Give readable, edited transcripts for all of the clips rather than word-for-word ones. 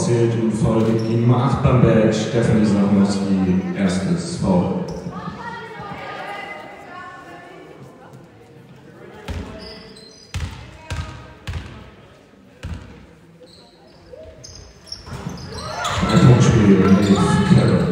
zählt und Foul gibt die Nummer 8 Bamberg, Stefanie Sachnowski, erstes Foul. Punktspiel, Nate Carroll.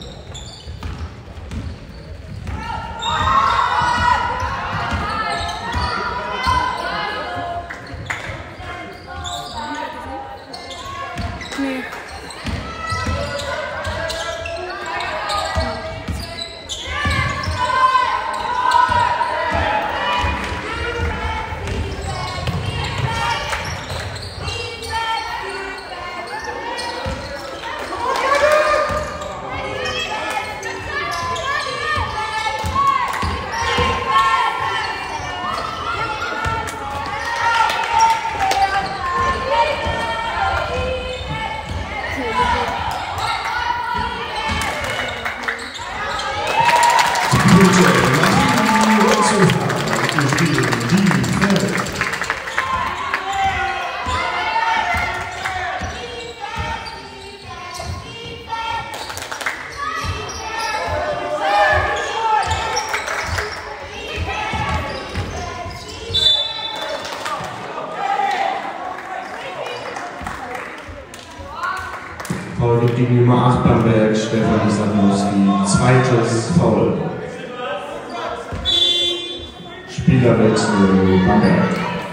Foul gibt die Nummer 8 Bamberg, Stefanie Sachnowski, zweites Foul. Spielerwechsel Bamberg.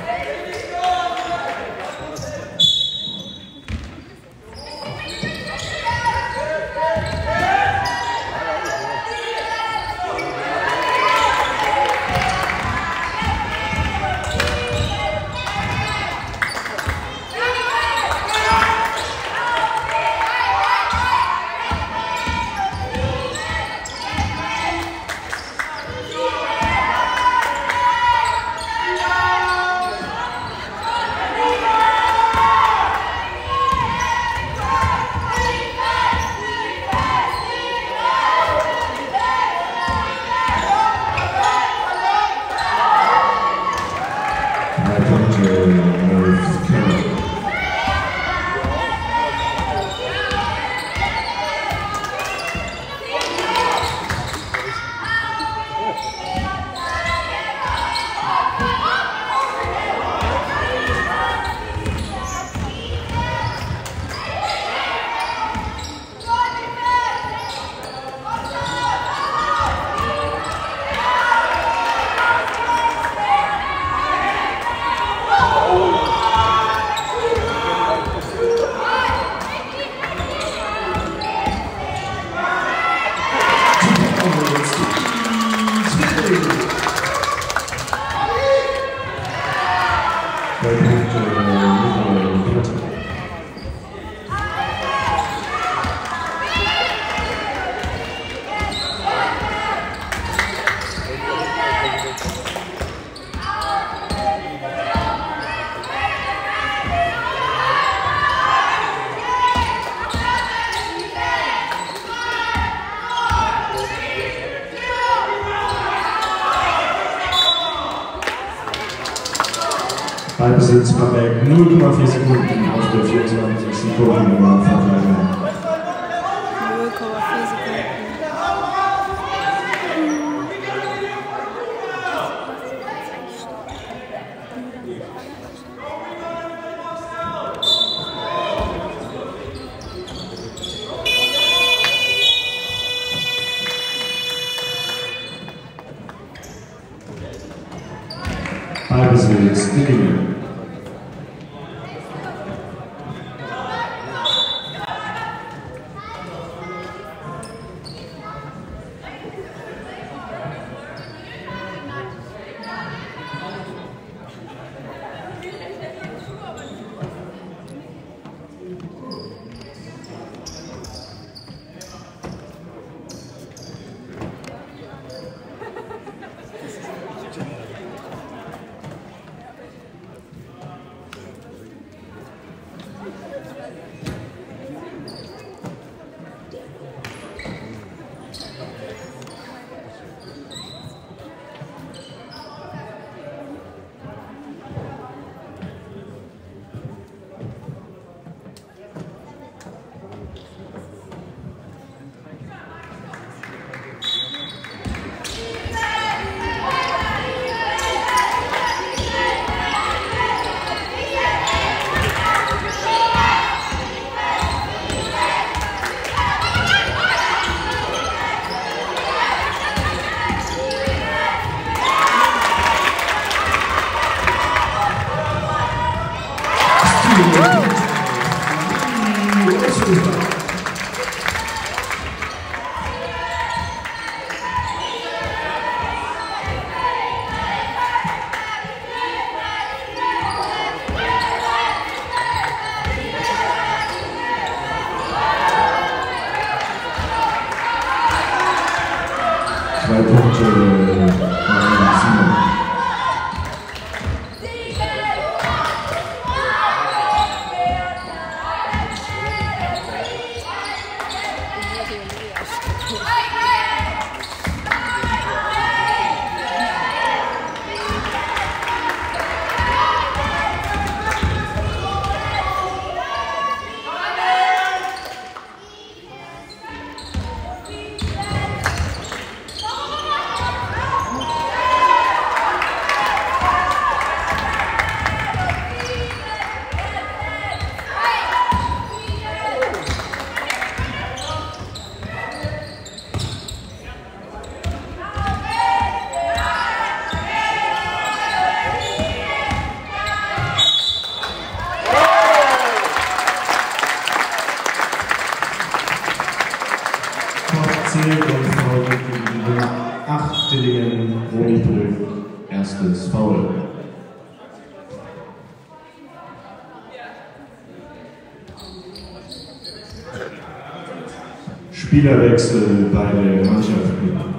Ballbesitz Bamberg 0,4 Sekunden auf der 24 Sekunden Nummer Verteidigung. 0,4 Sekunden. Ballbesitz Dillingen. 2 Punkte Simon. Und folgt die Nummer 8 Dillingen Ronipol, erstes Foul. Spielerwechsel bei der Mannschaft.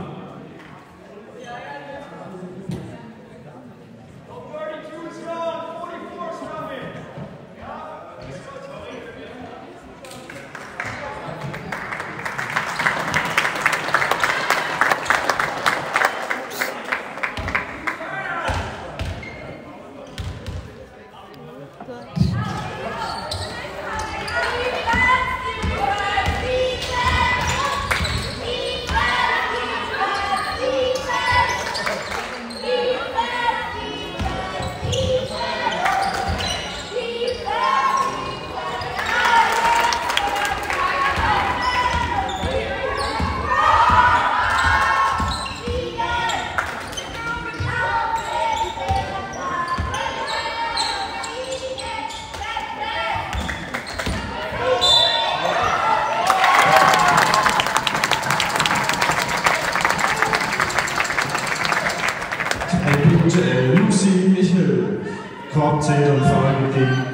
Lucy Michel, Korbzähler und Verein gegen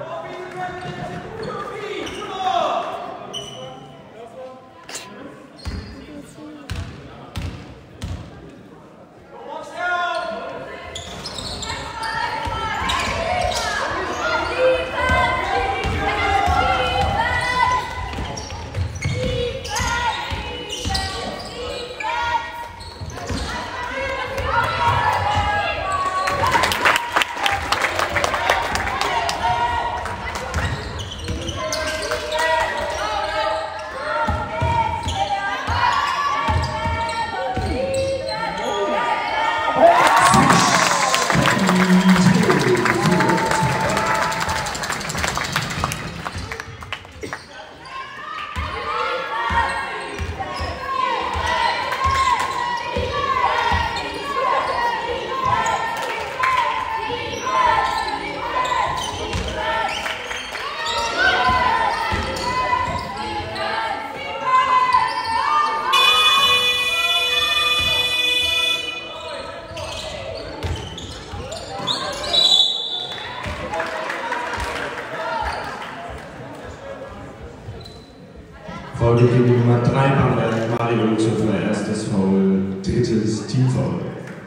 folgt die Nummer 3 Bamberg, Mario Zöpfler, erstes Foul, drittes Teamfoul.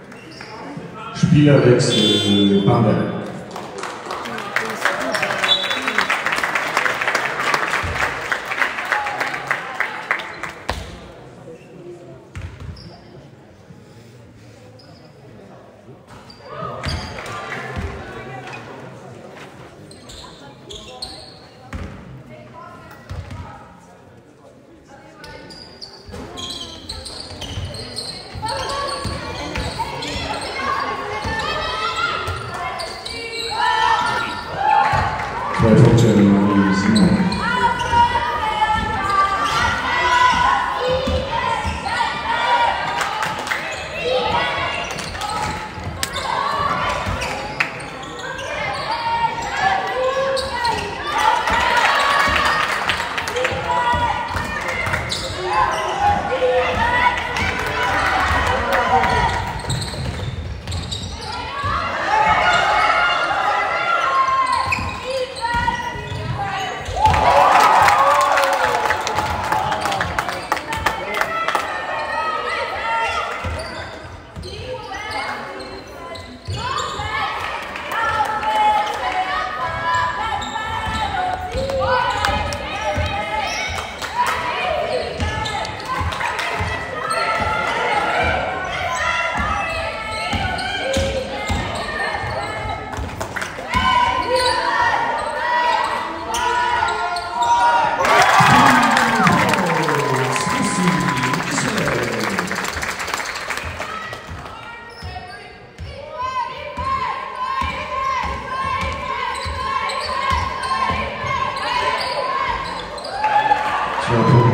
Spielerwechsel Bamberg.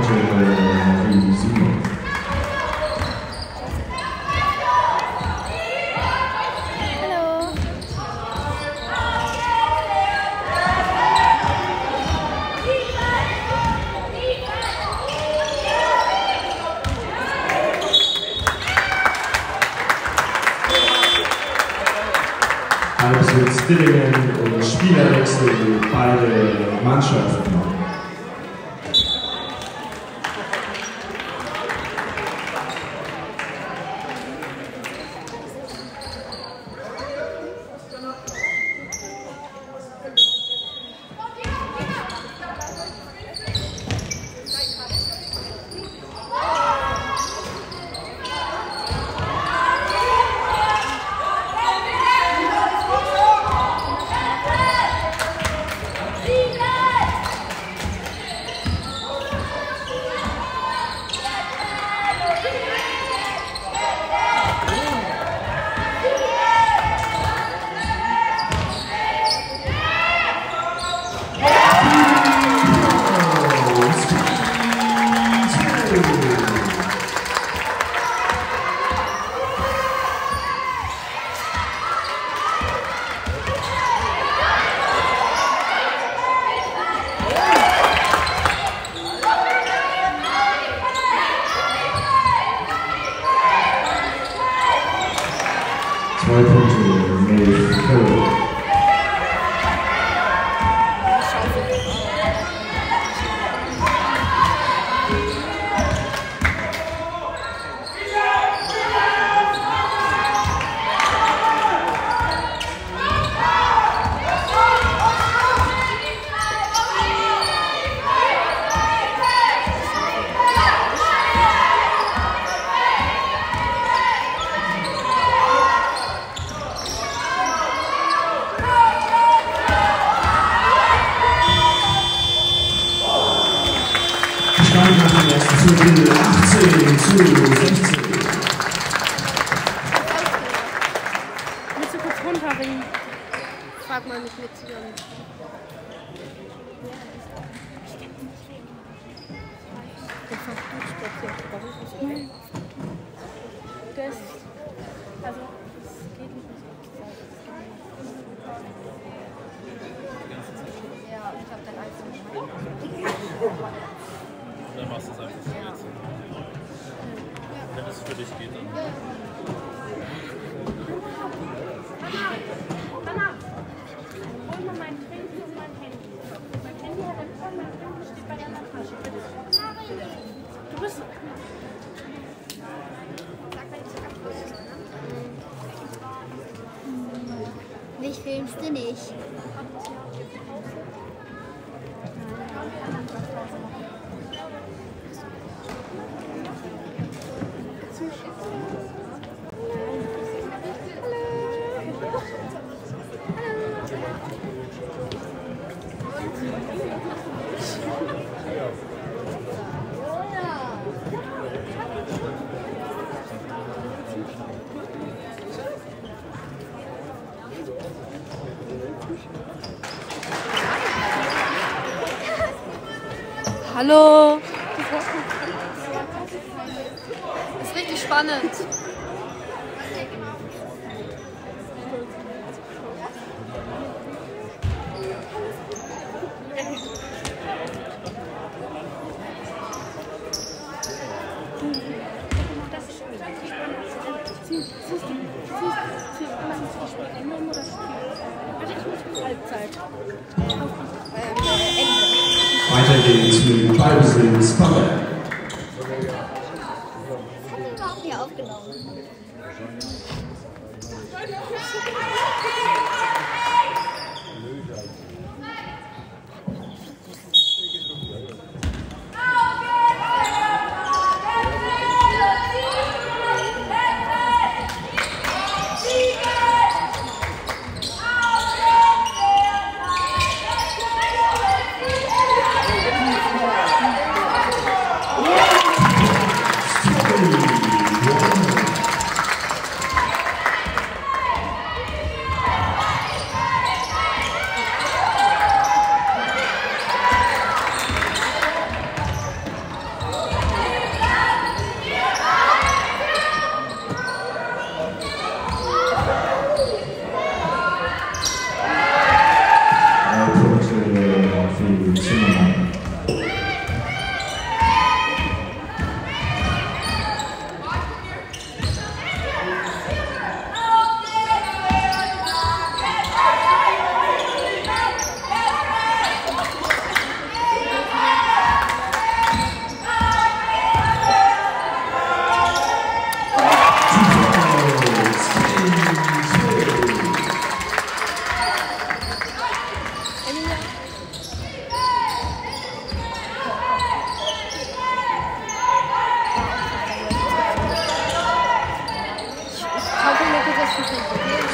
Punkte Marie Simon. Halbsitz Dillingen und Spielerwechsel beide Mannschaften. Willst du kurz runterringen? Frag mal mit mir zusammen. Das, also, es geht nicht mehr so. Ja, ich hab dein Eis. Dann machst du es einfach so jetzt. Wenn es für dich geht, dann. Mama, hol mal mein Trinken und mein Handy. Mein Handy hat ein Phone, mein Trinken steht bei deiner Tasche. Du bist. Mich filmst du nicht. Hallo. Ist richtig spannend. Weiter geht's mit Ballbesitz Bamberg. Hat er überhaupt nicht aufgenommen?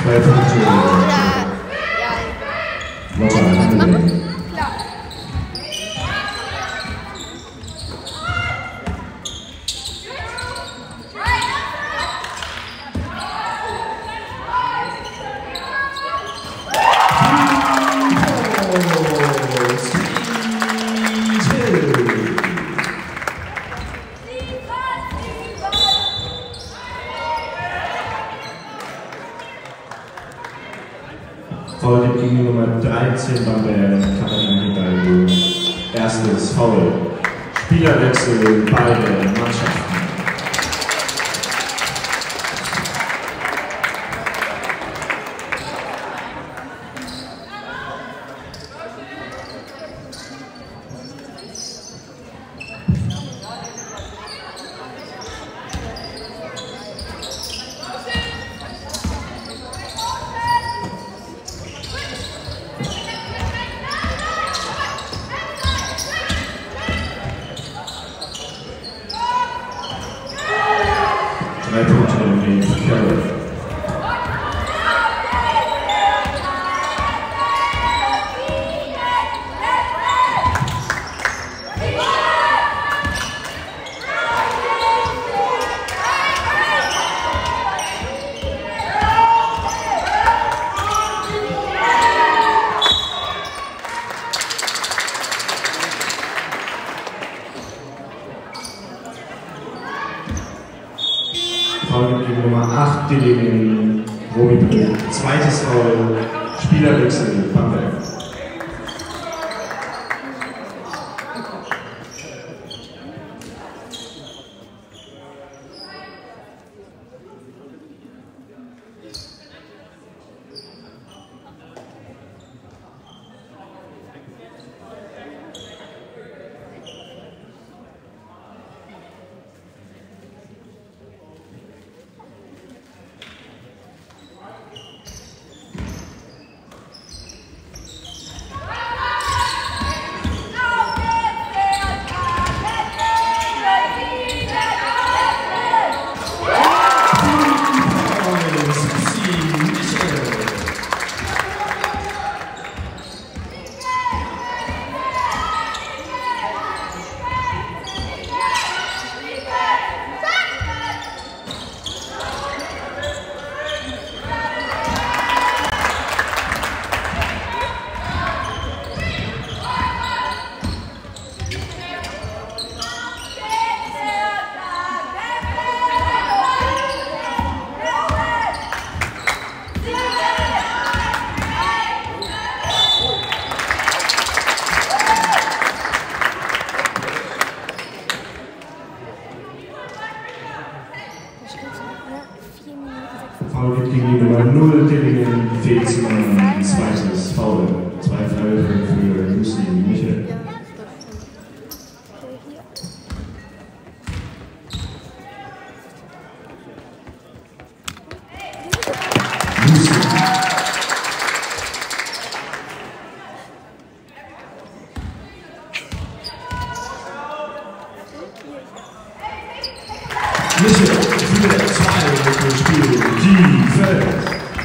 3 Punkte. Lotta Handeling. Klar. Foul gibt gegen die Nummer 13 bei der Katharina Hidalgo. Erstes Foul. Spielerwechsel beide Mannschaften. Foul gegen Nummer 8, Dillingen, Romy. Zweites Foul, Spielerwechsel, Bamberg. Foul geht gegen die Nummer 0, Dillingen, Fehzmann, zweites Foul. 2 Freiwürfe für Lucy Michel. Michel für 2 im Spiel, die Feld.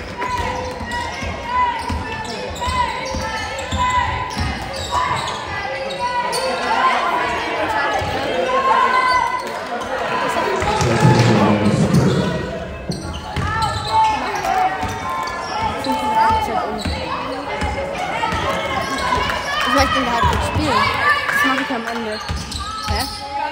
Ich möchte den halt nicht spielen. Das mache ich am Ende. Hä?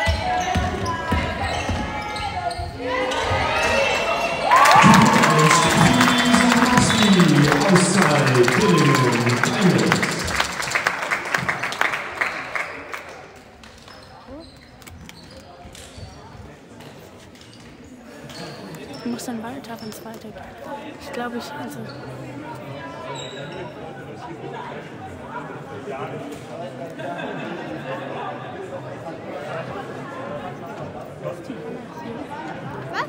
Ich muss dann weiter, wenn es weitergeht. Ich glaube, also. Was?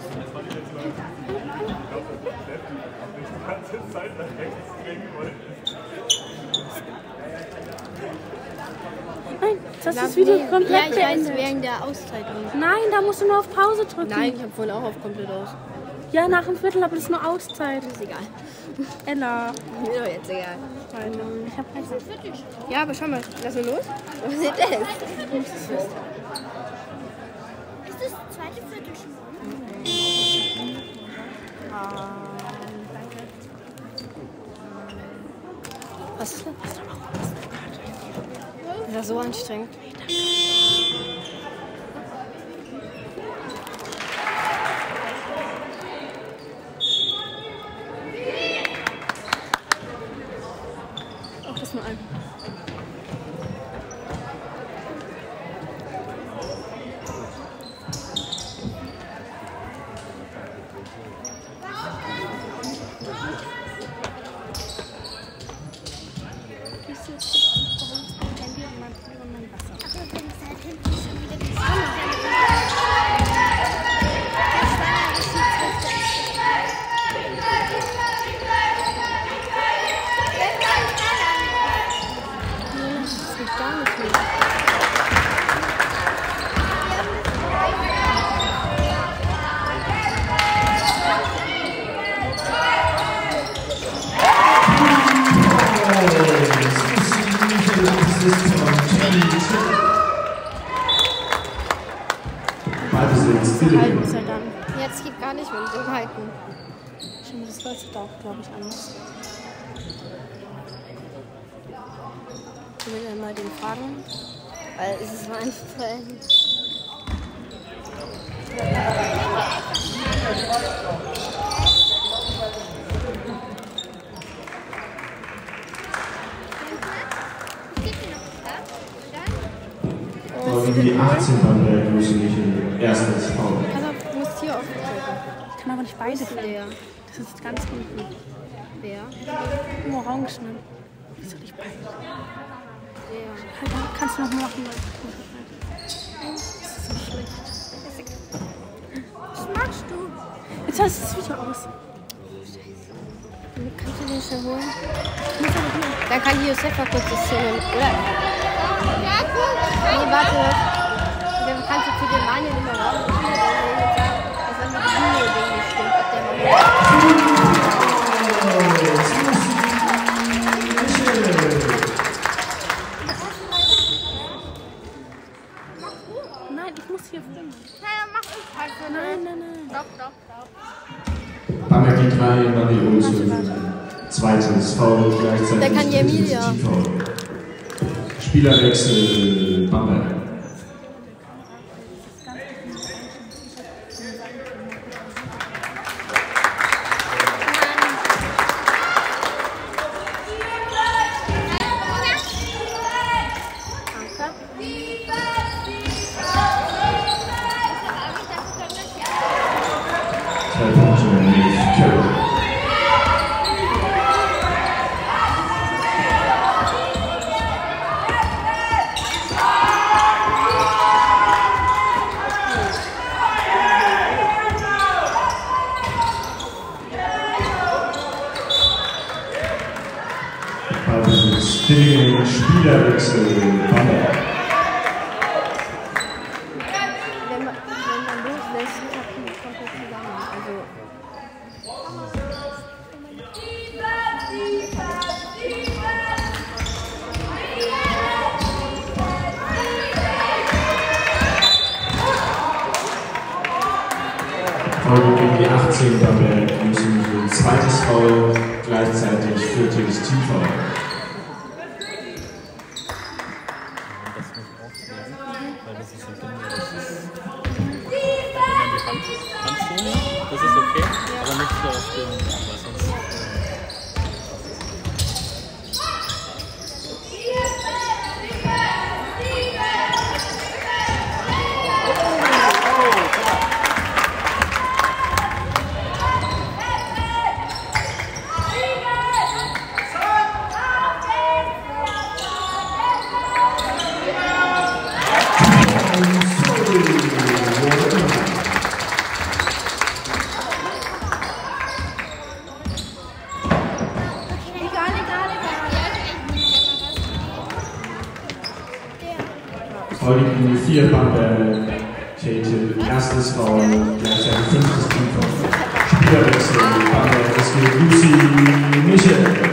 Nein, das ist das Video komplett ja, ich weiß, beendet. wegen der Auszeit. Nein, da musst du nur auf Pause drücken. Nein, ich habe vorhin auch auf komplett aus. Ja, nach dem Viertel, aber das ist nur Auszeit. Ist egal. Ella. Mir doch jetzt egal. Ich hab halt Ja, aber schau mal, lass mal los. Was ist das? Ist das zweite Viertel schon? Was ist das? Das war so anstrengend. auch das nur ein. Halten sei Dank. Jetzt geht gar nicht mehr mit dem Halten. Stimmt, das läuft auch, glaube ich, anders. Ich will ja mal den fragen. Weil es ist mein Freund. Die 18 beim der Michel. Erstes Foul. Also, du musst hier auftreten. Ich kann aber nicht beide Der. filmen. Das ist ganz unten. Wer? Im Orangenen. Wieso nicht beide? Der. Halt, kannst du noch mal machen. Das ist so schlecht. Was machst du? Jetzt hast du das Video aus. Kannst du den schnell holen? Dann kann die Josefa kurz das filmen, oder? Nee, warte. Dann kannst du zu dem Mann in den Raum gehen und sagen, dass er mit dem Video nicht stimmt, ob der mal Nein, ich muss hier filmen. Naja, mach ich halt für Nein. Doch. Bamberg die 3, Mariose. Zweites Foul, gleichzeitig Der kann die Emilia. Teamfoul. Spielerwechsel, Bamberg. Den Spielerwechsel Bamberg. wenn man loslässt, kommt das zusammen. Also. Foul gegen die 18 Bamberg. Müssen wir zweites Foul, gleichzeitig viertes Teamfoul. Weil das ist ja genau das ist. Wenn man die Handzone, das ist okay, aber nicht so auf den, weil sonst. Foul gegen die 4 Bamberg. Käthe, erstes Foul, gleichzeitig fünftes Teamfoul. Spielerwechsel bei der SG Lucy Michel.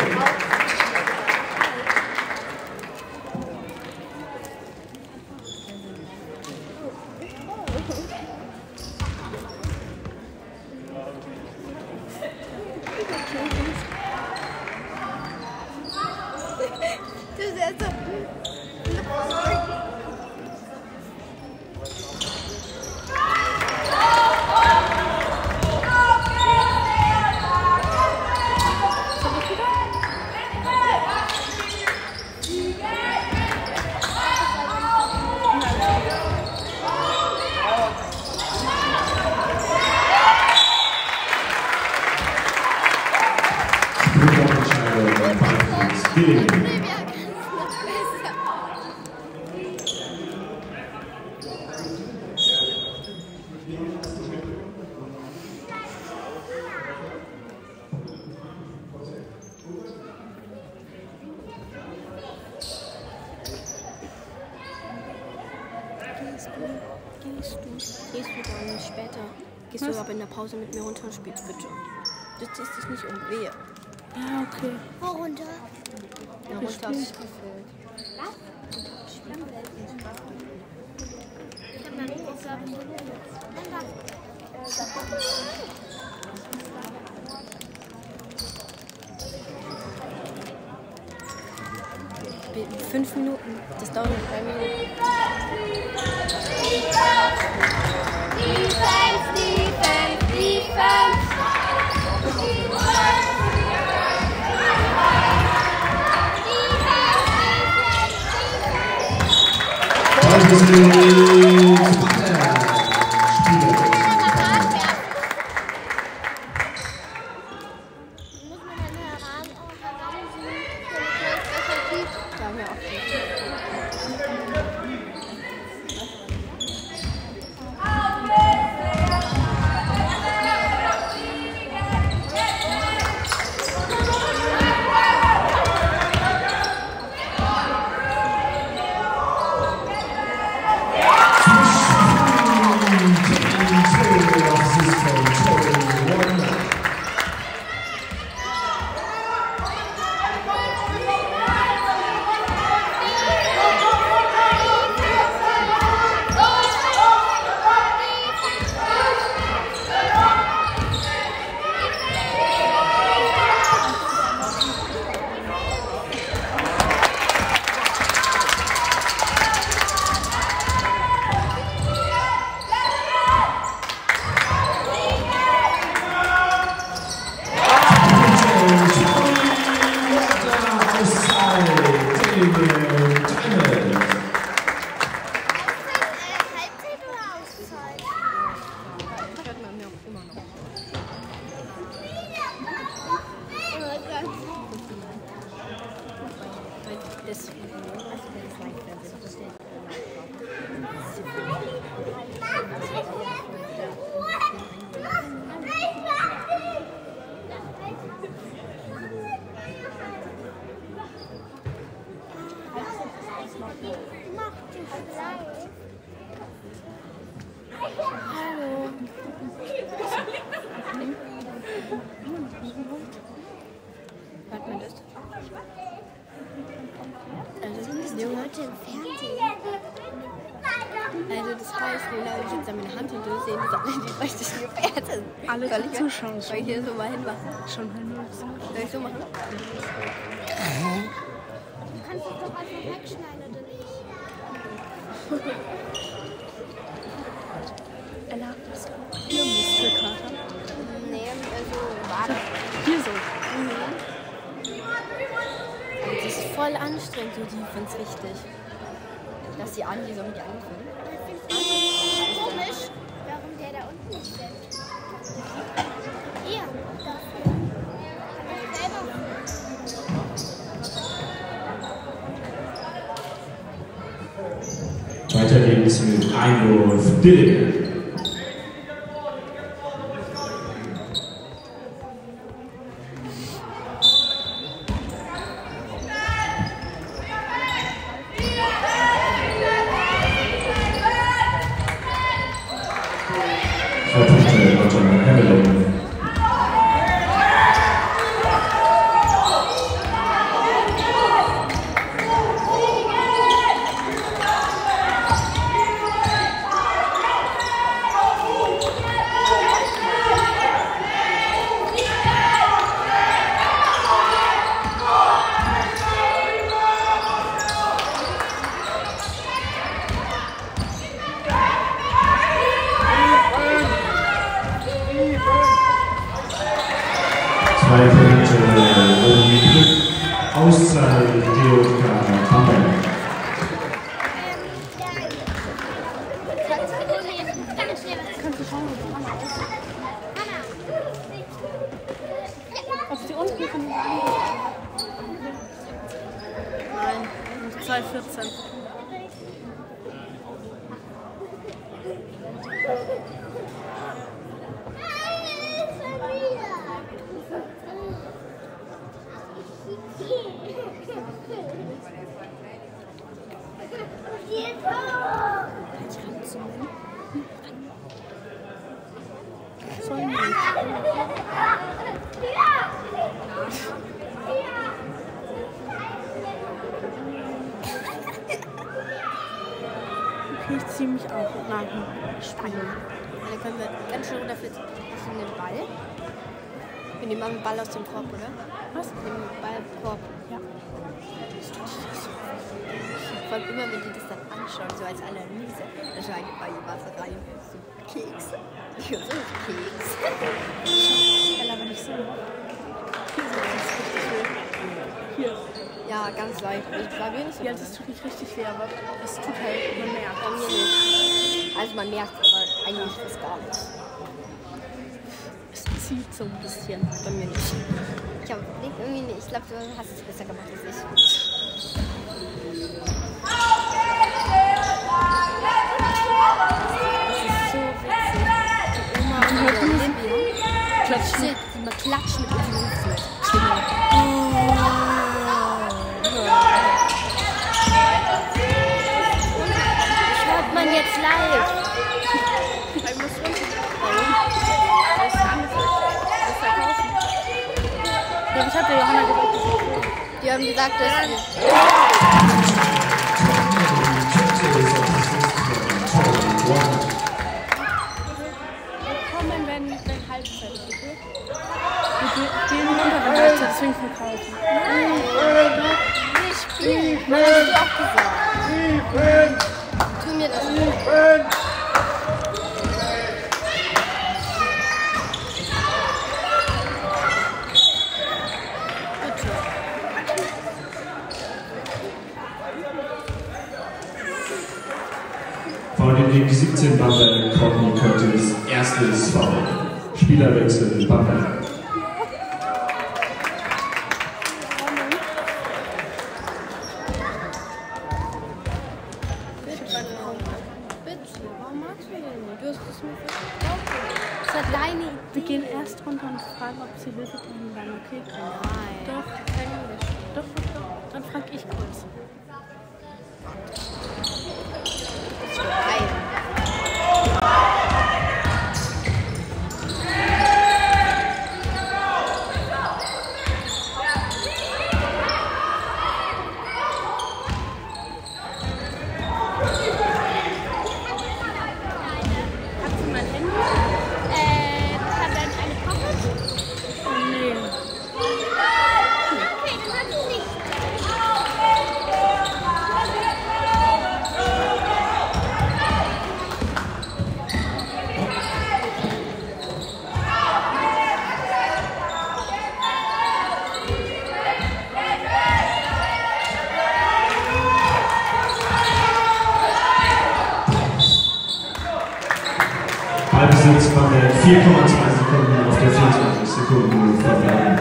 Gehst du dann später? Gehst du aber in der Pause mit mir runter und spielst bitte? Du ziehst dich nicht um weh. Ja, okay. Wo runter? Ja, runter hat sich gefüllt. Was? Ich hab mal nicht gesagt. In 5 Minuten. Das dauert noch 3 Minuten. Also das heißt, Lola, ich jetzt an meine Hand und du sehen, die bräuchte ich nicht Pferde. Alle Zuschauer soll ich hier so mal hinmachen? Schon hin. Soll ich so machen? Du kannst es doch einfach wegschneiden, oder nicht? Ella, hast du hier Muskelkater? Nee, also warte. Hier so. Das ist voll anstrengend, so Defense, richtig. Dass die Andi so mit dir angefangen. Komisch, warum der da unten nicht steht. Hier, dafür. Weiter geht's mit Einwurf Dillinger. Zwei Punkte, Roger Hamilton. 2 Punkte Glück, Auszeit DJK Bamberg. Kannst du schauen, wo die Hanna ist? Ob sie unten von den anderen hat? Nein, 2,14. Okay, ich ziehe mich auch nach dem Spiel. Dann können wir ganz schön runterflitzen in den Ball. Wir nehmen mal den Ball aus dem Korb, oder? Was? Wir nehmen den Ball im Korb. Ja. Vor allem immer, wenn die das dann anschauen, so als Analyse, dann schauen die bei was rein. So Keks. Ich höre so Keks. Ella, wenn ich so. Hier ist es richtig schön. Hier. Ja, ganz leicht. Ich glaube nicht so. Ja, das tut nicht richtig weh, aber es tut halt, man merkt. Bei mir nicht. Also man merkt es, aber eigentlich fast gar nicht. Es zieht so ein bisschen. Bei mir nicht. Ich habe irgendwie nicht. Ich glaube, du hast es besser gemacht als ich. Klatschen. Die mal klatschen mit unserem Jungs. Das hört man jetzt live. Ich muss unten. Das ist angefangen. Das verkaufen. Ja, ich habe der Johanna gesagt, dass ich. Die haben gesagt, dass Willkommen, wenn Halbzeit ist, okay? Wir gehen runter, wenn Halbzeit, deswegen verkaufen. nicht spielen. Das hast du auch gesagt. Tu mir das nicht. Foul gegen die 17 Bamberg, Courtney Curtis, erstes Foul. Spielerwechsel Bamberg. Bitte, warum magst du den nicht? Du hast es mir versprochen. Das war deine Idee. Wir gehen erst runter und fragen, ob sie Hilfe brauchen, dann okay können. Nein. Doch, Können wir nicht. doch. Dann frag ich kurz. Nein. Hast du mein Handy? Hat er eine Pocket? Oh nee. Okay, du hast es nicht. Ballbesitz Bamberg, 4,2 Sekunden auf der 24 Sekunden verbleiben.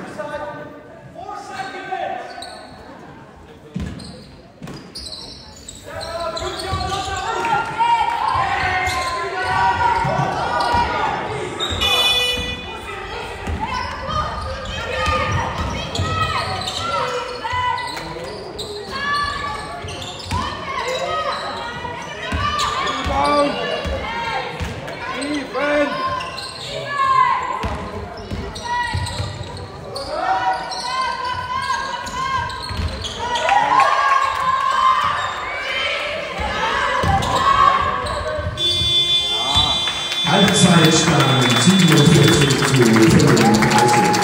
Halbzeitstand 47 zu 35.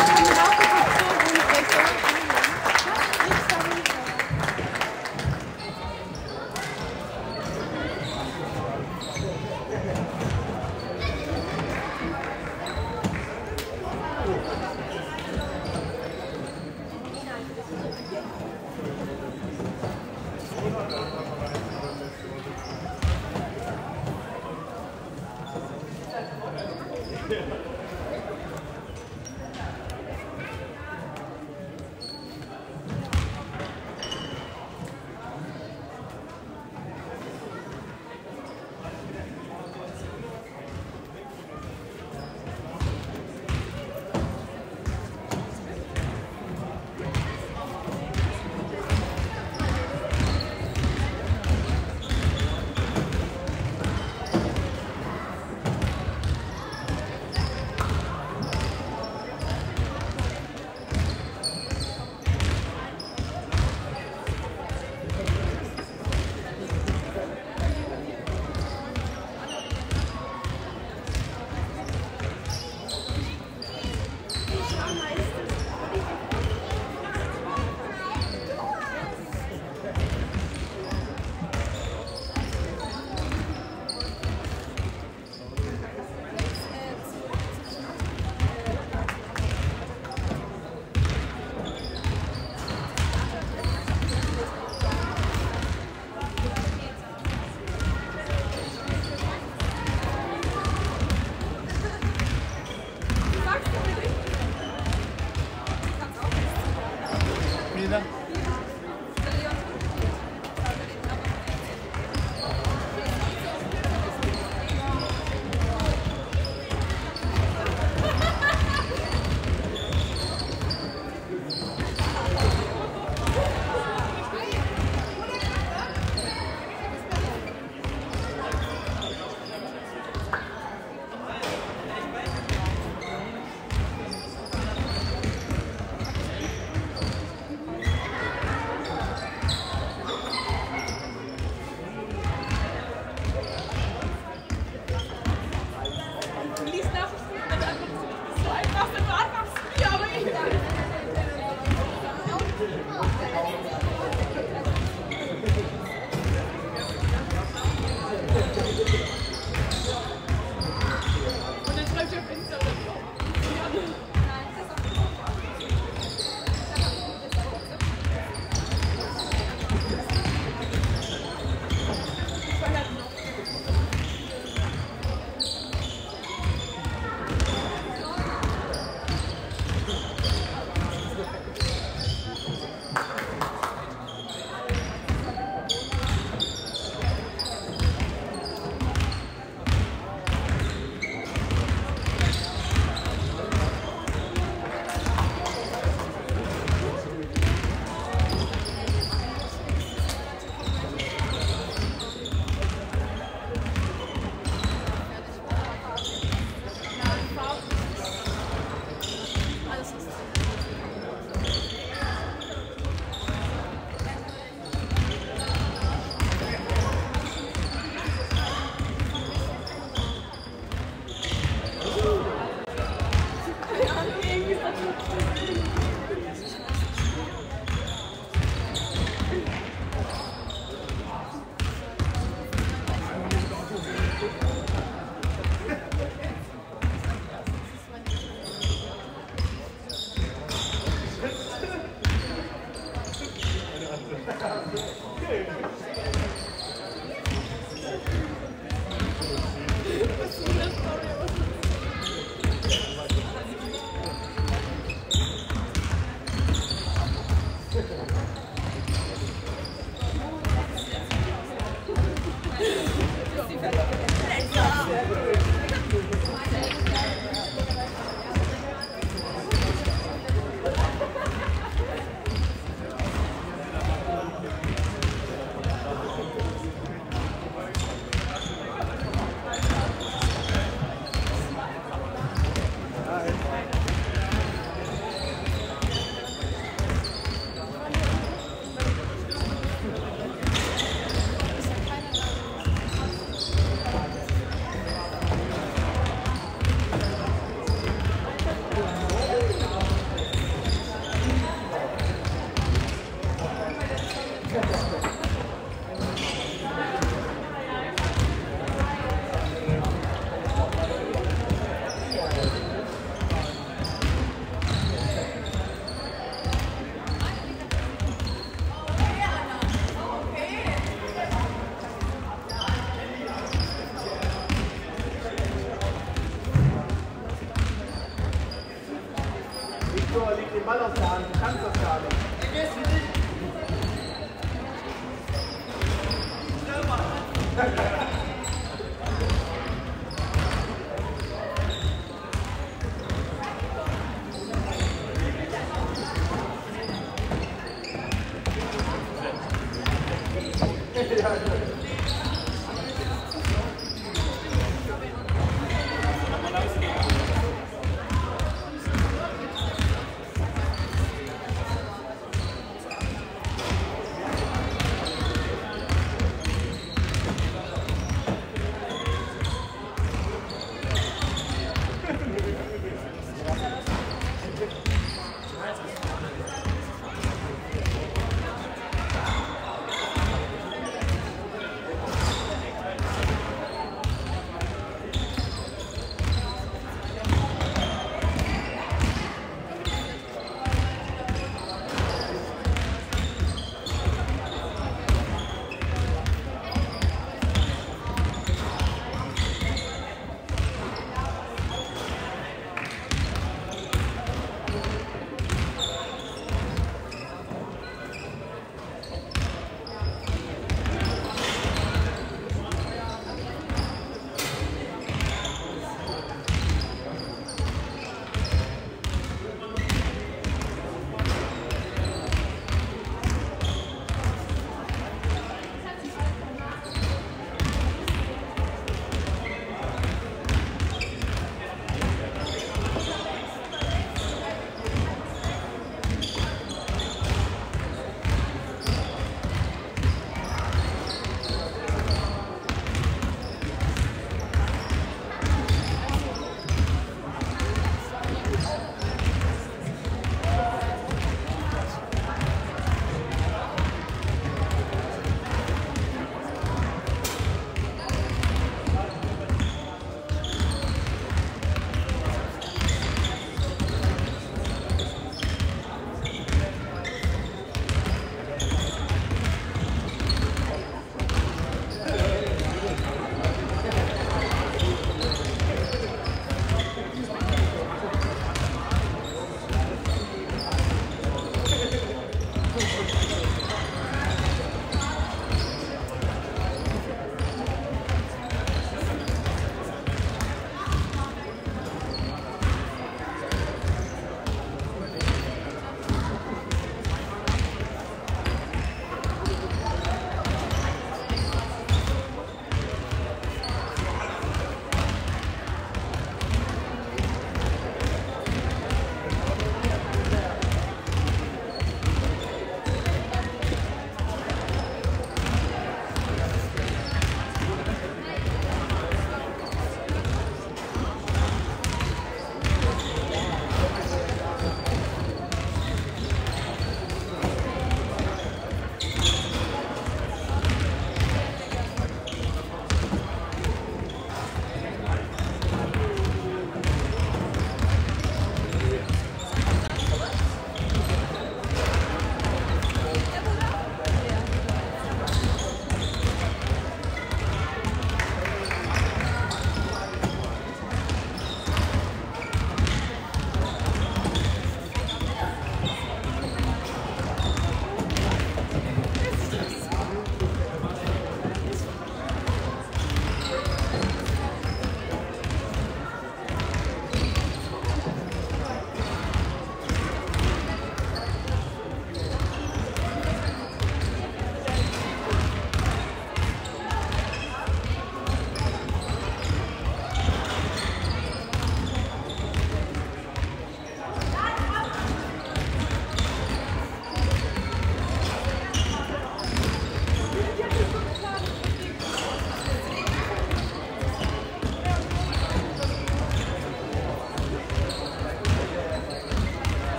Tor, leg den Ball aus der Hand, du kannst das gar nicht.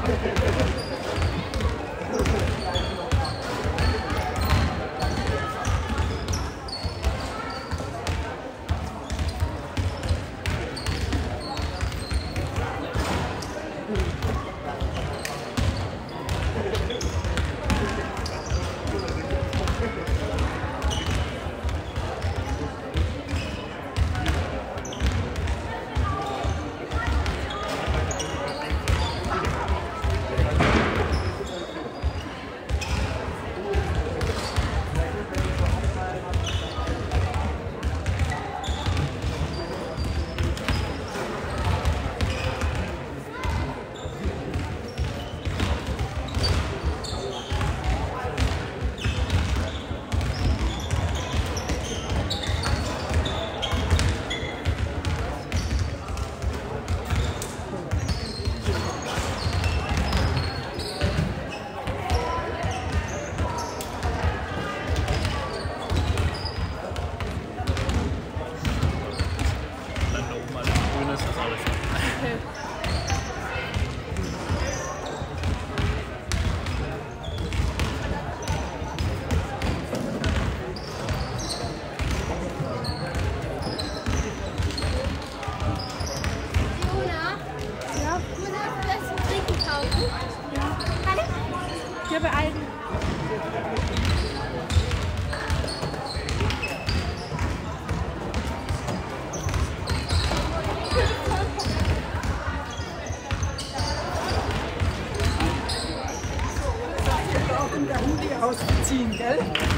Hier bei Aldi. Ausziehen, gell?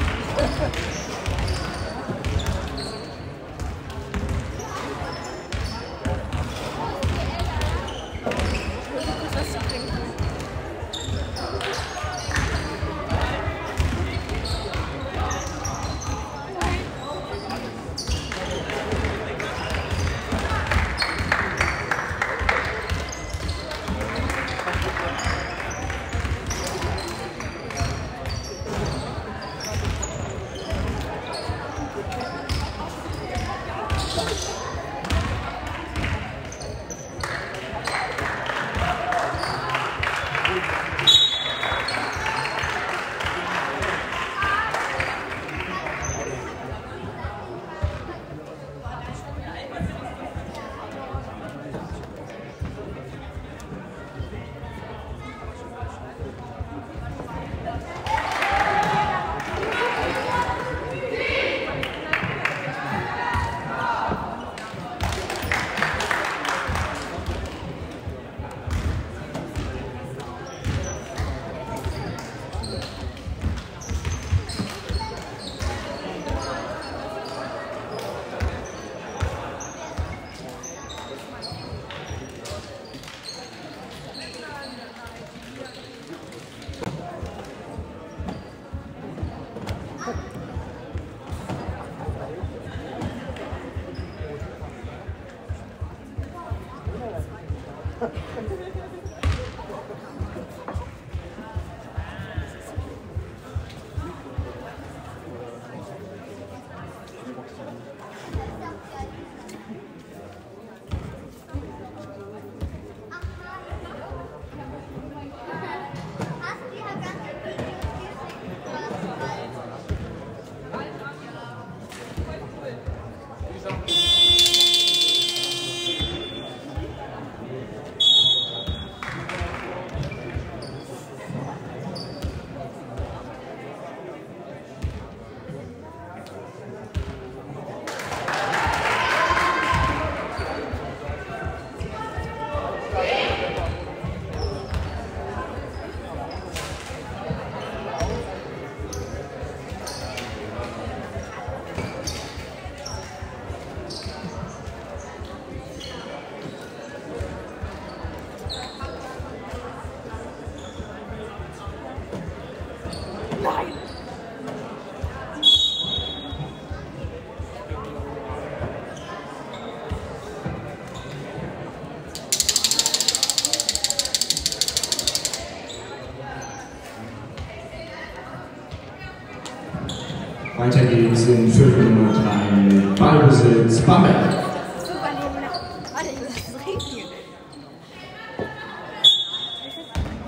Weiter geht's in Viertel Nummer 3, Ballbesitz, Bamberg. Super, Leben. Warte, ich muss das regnen.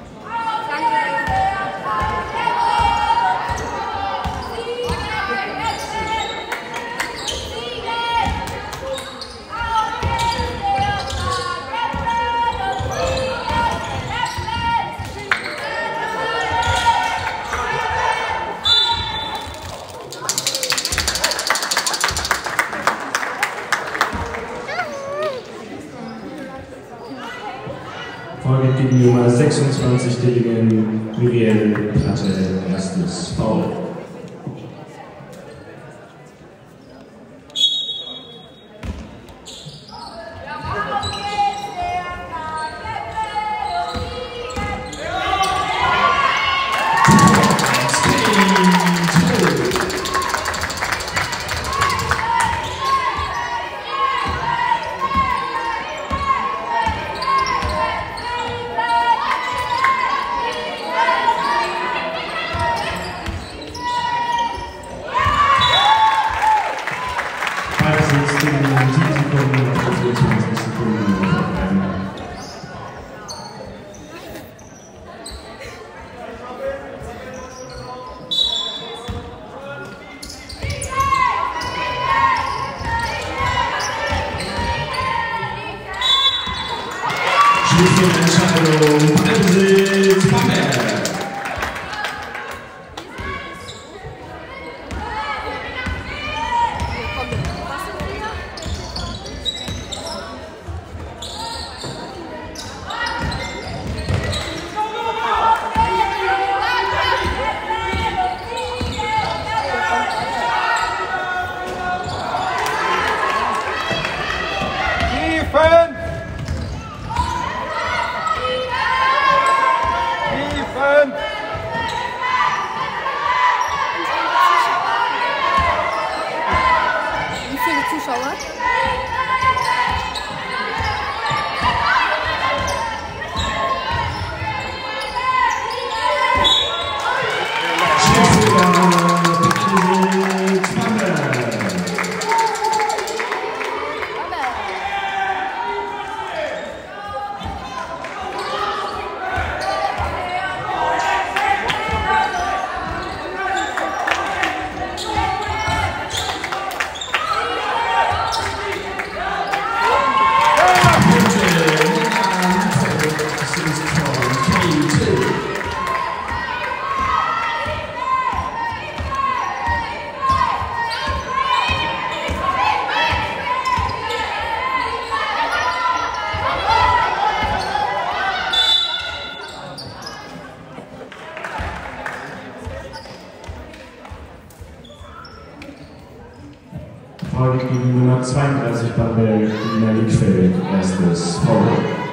Folgt gegen Nummer 26 Dillingen Muriel Platte, erstes Foul. Entscheidung, Ballbesitz, Bamberg. Wie viele Zuschauer? Folgt gegen Nummer 32 Bamberg, Lina Liegfeld, erstes Foul.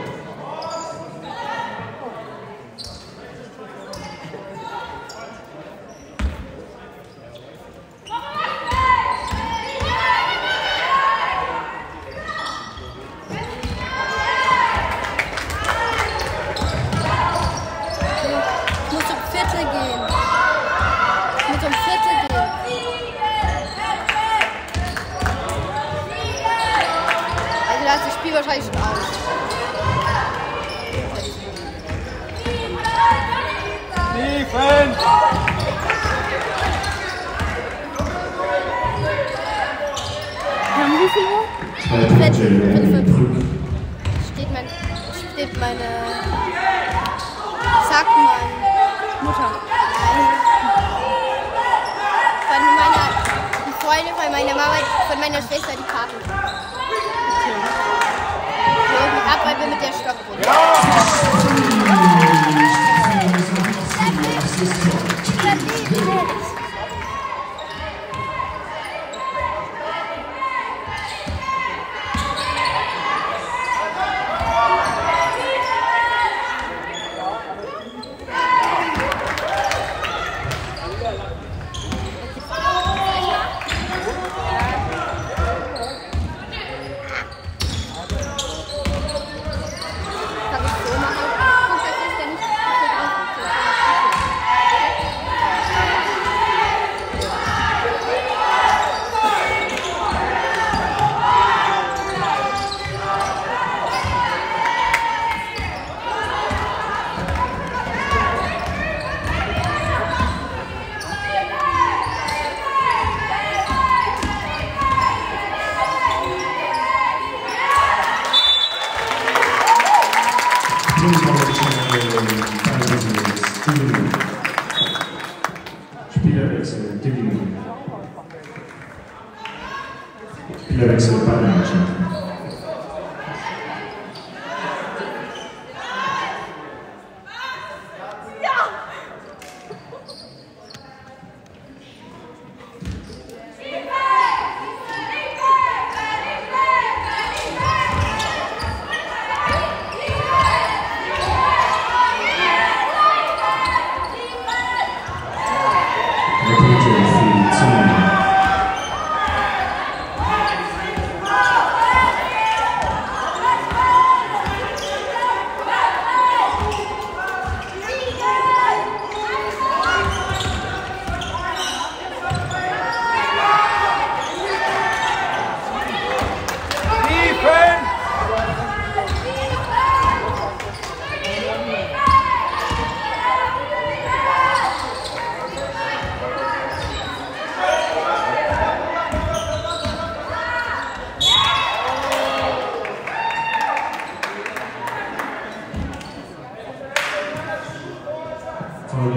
Ich muss zum Viertel gehen. Ich muss zum Viertel gehen. Also da ist das Spiel wahrscheinlich schon aus. Defense! Haben wie viel Uhr? 2 Punkte in Brück. Steht meine. Sagt meine Mutter. Von meiner Freundin, von meiner Mama, von meiner Schwester die Karten. So, mit ab, weil wir mit der Stock Spielerwechsel, Dillingen. Spielerwechsel, Bayernmannschaft.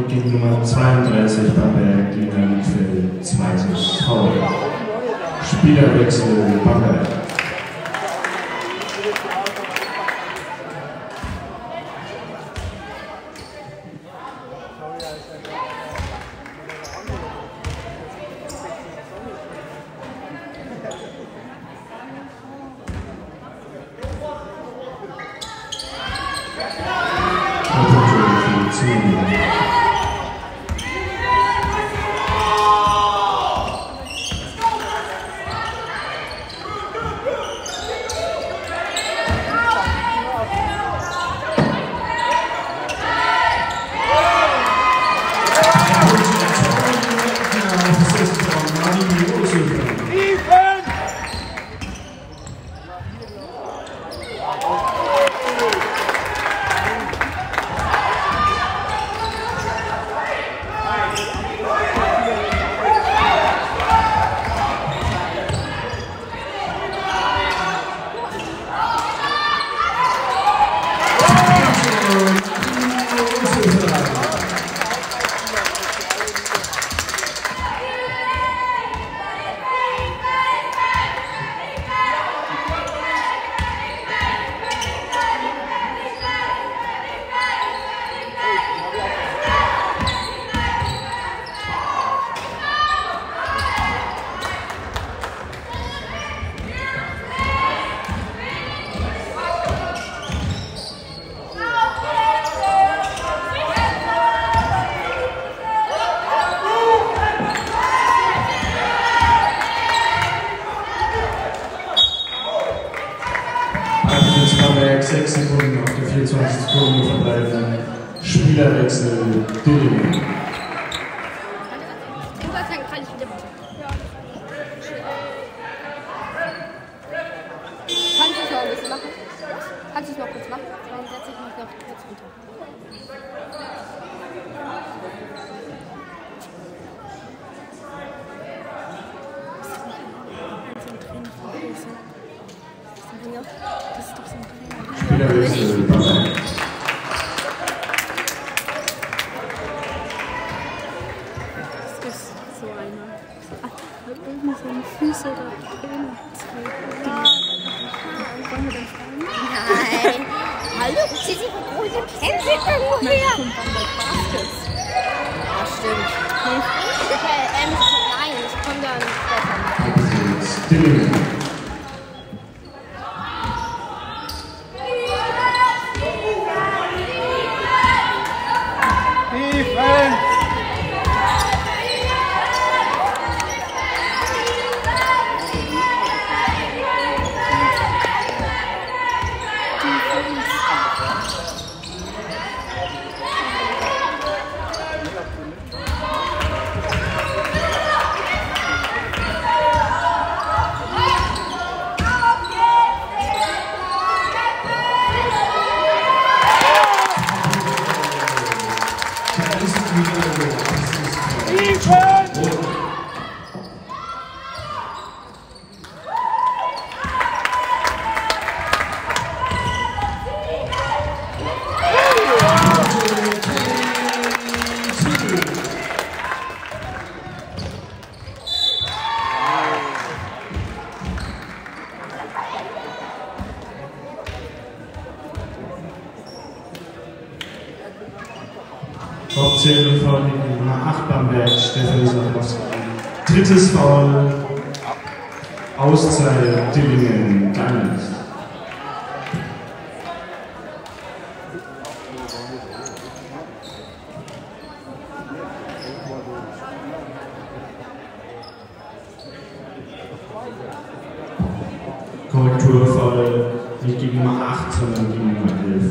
liegt gegen Nummer 32 Bamberg, Lina Liedfeld, zweites Foul. Spielerwechsel Bamberg. Bamberg 6 Sekunden auf der 24. Sekunde verbleiben. Spielerwechsel Dillingen. Kannst du es noch ein bisschen machen? Kannst du es noch kurz machen? Dann setze ich mich noch kurz runter. Das ist doch so ein Trainer. Spielerwechsel Bamberg. Das ist so einer. Hat irgendwie seine Füße da drin. Wollen wir den fragen? Nein. Hallo? Sie sind große Kämpfe irgendwoher. Ja, stimmt. Okay, nein, ich komme dann später. Dillingen. Hauptzählung von Nummer 8 Bamberg, Stefan Sachowski. Drittes Foul, Auszeit Dillingen, Kleines. Korrekturfoul, nicht gegen Nummer 8, sondern gegen Nummer 11.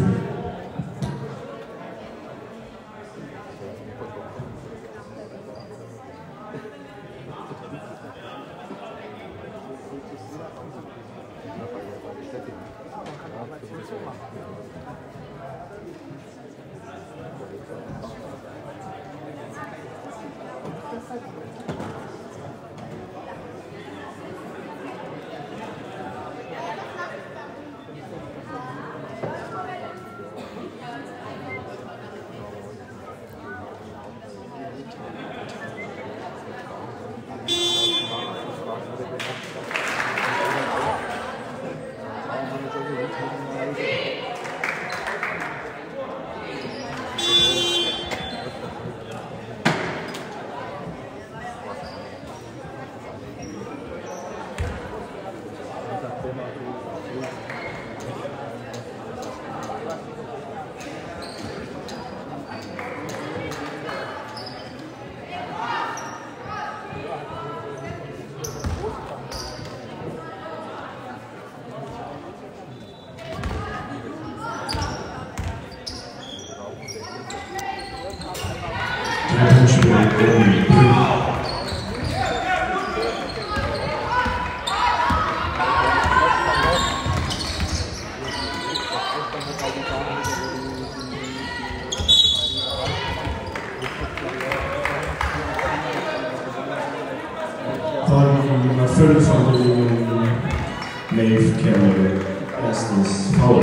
Nummer 5 von der Linie, Maeve Carroll, erstes Foul.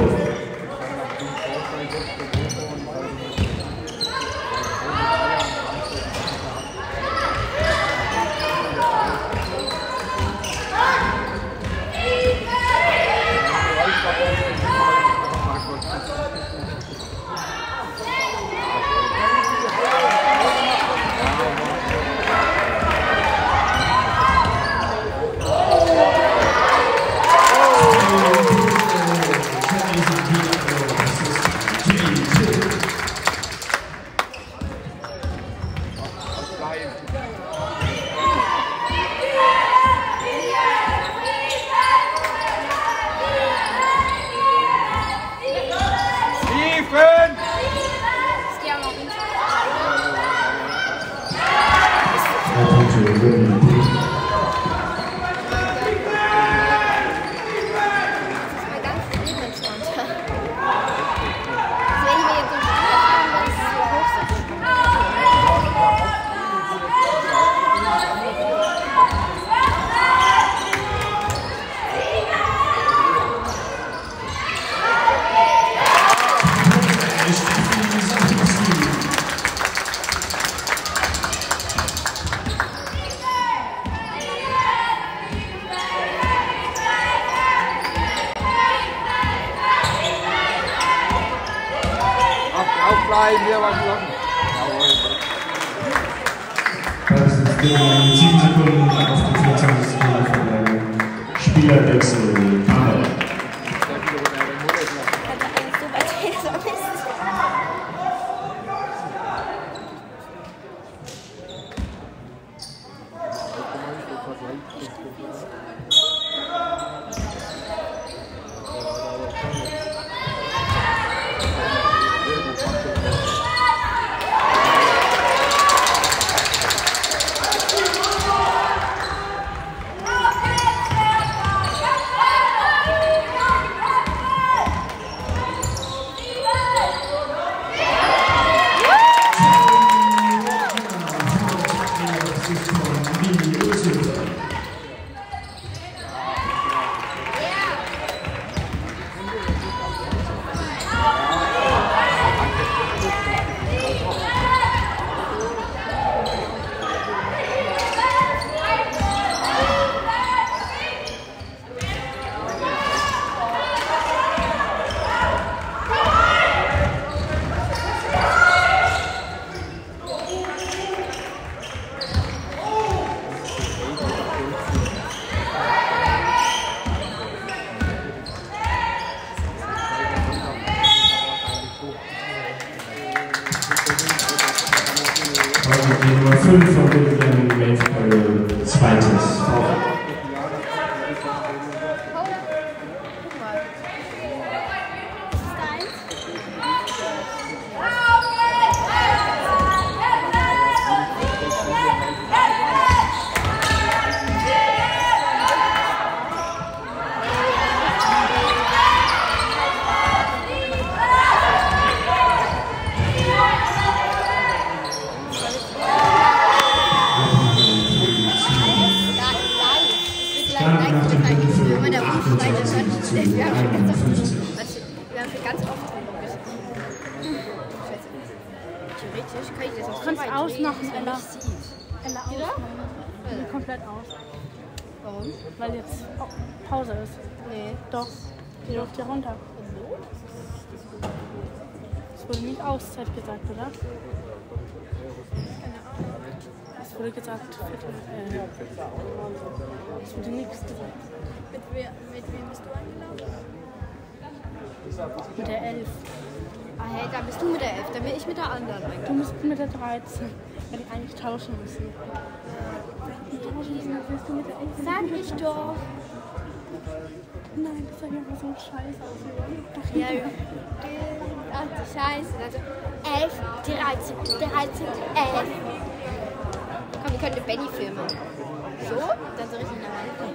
Das ist 7 Sekunden auf die 24 Sekunden verbleiben. Spielerwechsel, Panel. Die Nummer 5 von William Maeve Carroll, zweites Foul. Nach dem Dritten für 28 zu 51. Wir haben für ganz oft theoretisch kann ich das auch Du kannst ausmachen, Ella. Ella, Ja? ausmachen. Komplett aus. Warum? Weil jetzt Pause ist. Nee. Doch. Die läuft hier runter. Es wurde nicht Auszeit gesagt, oder? Es wurde gesagt, es wurde nichts gesagt. Mit wem bist du angelaufen? Mit der 11. Ah, hey, da bist du mit der 11, dann bin ich mit der anderen. Du musst mit der 13. Weil die eigentlich tauschen müssen. Willst du mit der 11? Sag ich doch. Nein, das sah ja immer so scheiße aus. Ja, ach du Scheiße. Also 11, 13, 13, 11. Komm, wir können den Benny filmen. So, dann so richtig nach hinten.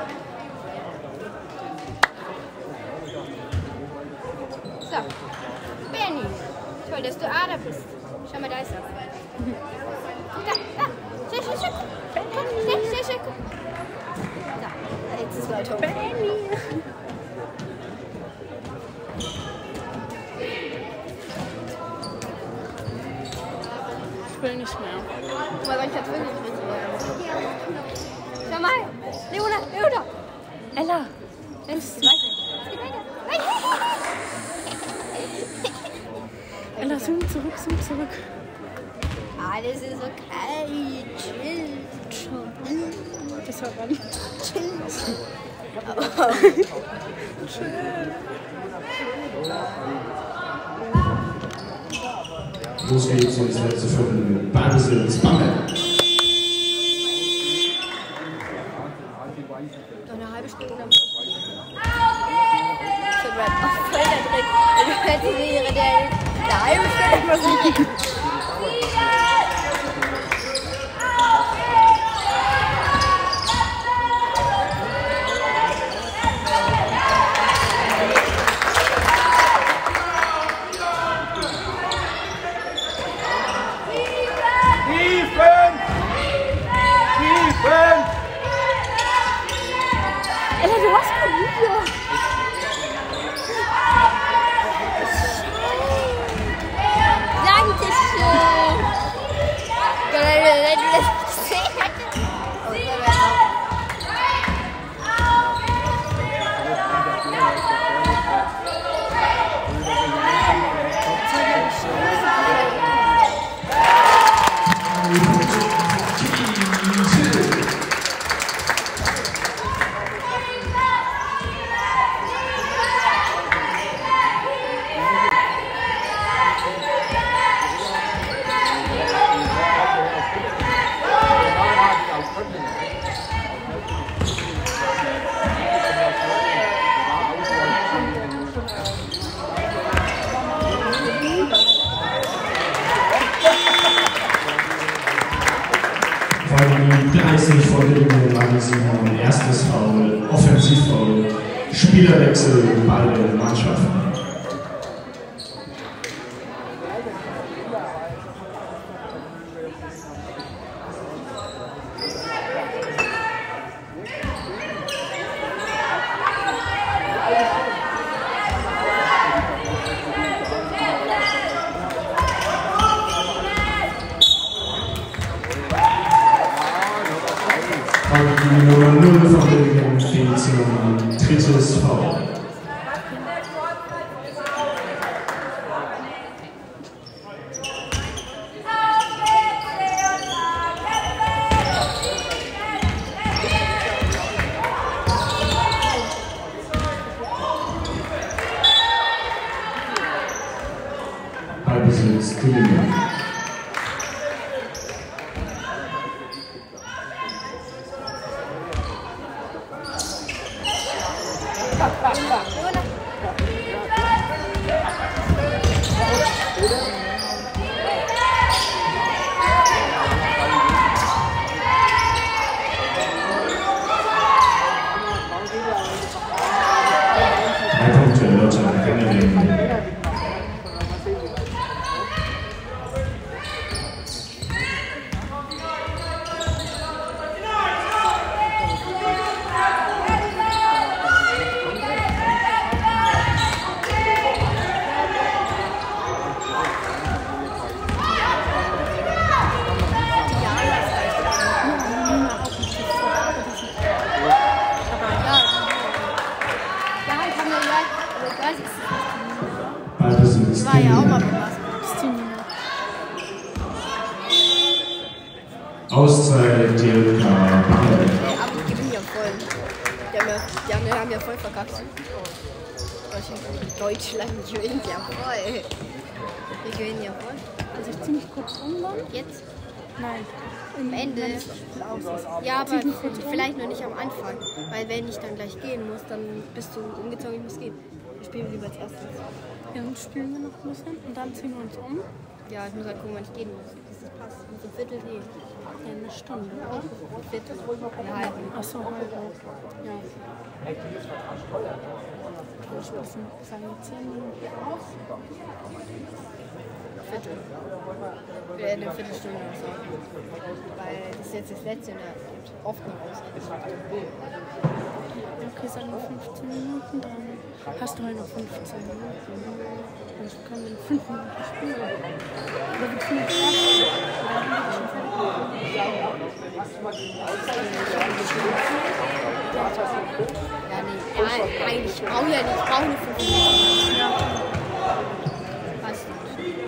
So, Benny. Toll, dass du da bist. Schau mal, da ist er. Da. Schau. Da, jetzt ist Leute. Benny! Ich will nicht mehr. Guck mal, ich jetzt wirklich richtig werden. Schau mal, Leona. Ella! Es geht weiter. Ella, zoom zurück. Alles ist okay. Chill. Das hört man. Chill. Los geht's ins letzte Viertel mit Ballbesitz. Bamberg. Noch eine halbe Stunde. So bleibt auch voll der Dreck. Jetzt wäre der halbe Stunde Musik. Ella, du hast kein Video. Dankeschön. Folgen 30 vor der Linie Magazin, erstes Foul, Offensivfoul, Spielerwechsel, beide Mannschaften. Die Nummer 0 von Belgien geht zum drittes Foul. Ballbesitz, die Linie. Das war ja auch mal was. Auszeit, DLK, Bamberg. Der Abend gibt mir voll. Die haben ja voll verkackt. Deutschland gewinnt ja voll. Wir gewinnen ja voll. Also ich zieh mich kurz um dann. Jetzt? Nein. Am Ende. Ja, aber vielleicht nur nicht am Anfang. Weil wenn ich dann gleich gehen muss, dann bist du umgezogen, ich muss gehen. Wir spielen lieber als erstes. Ja, dann spielen wir noch ein bisschen und dann ziehen wir uns um. Ja, ich muss halt gucken, wann ich gehen muss. Bis das passt. Und so ein Viertel gehen. Ja, eine Stunde, oder? Viertel? Eine halbe. Achso, halbe. Ja. Wir spielen, sagen wir 10 Minuten aus. Viertel. Wir eine Viertelstunde oder so. Weil das ist jetzt das letzte und da gibt oft noch Ausreden. Okay, sagen wir 15 Minuten, dann hast du halt noch 15 Minuten. Dann können wir in 5 Minuten spielen. Oder wir können jetzt Ja, nee. Ja, eigentlich, ich brauche ja nicht. Ich brauche nur 5 Minuten. Ja. Passt nicht.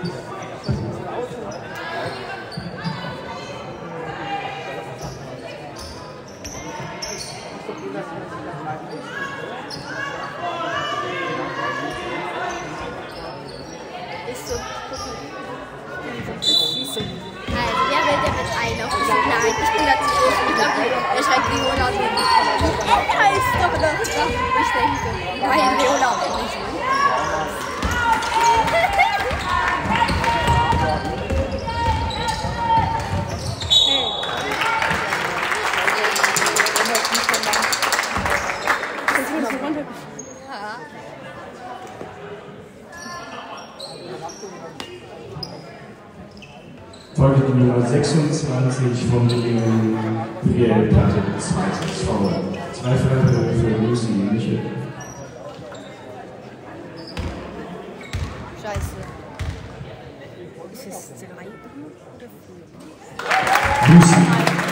Ist so. Siehst du. Also, wer will denn mit einlaufen? Nein, ich bin da zu groß. Ich glaube, er schreibt Leona so. Die Ella ist doch noch da. Ich denke, nein, Leona auch nicht. Folge die Nummer 26 von Brielle Platte, zweites Foul. 2 Freiwürfe für Lucy Michel. Scheiße. Ist es 3 oder 4? Lucy.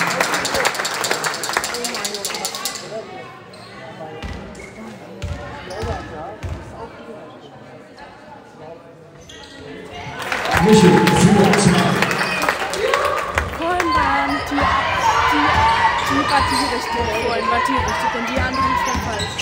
Michel, für 2. Vorhin waren die Partie richtig. Vorhin war die richtig und die anderen sind falsch.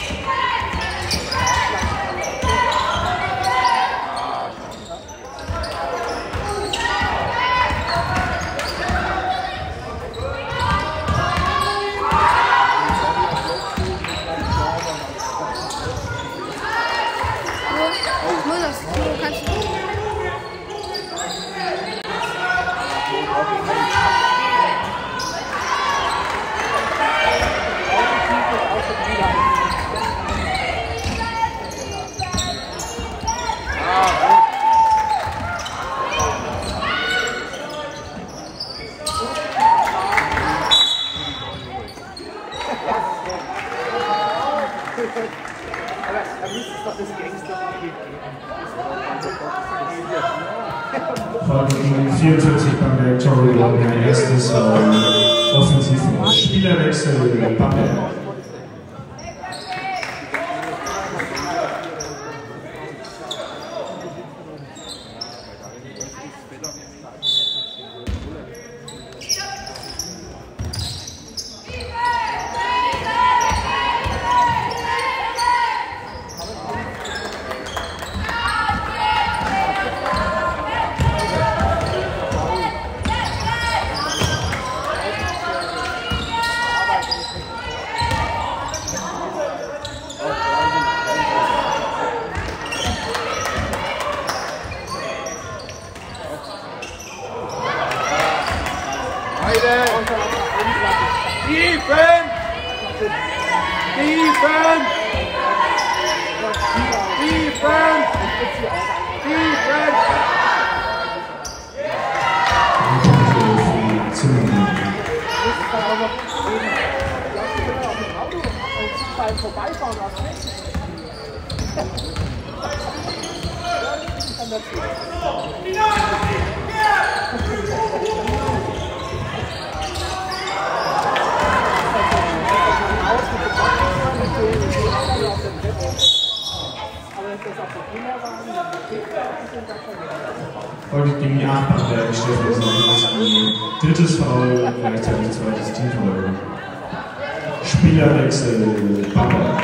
Folge 44 beim Victoria, ein erstes offensiv Spielerwechsel Bamberg. Heute gegen die Bamberg Steffen drittes Foul, gleichzeitig zweites Teamfoul. Spielerwechsel Bamberg.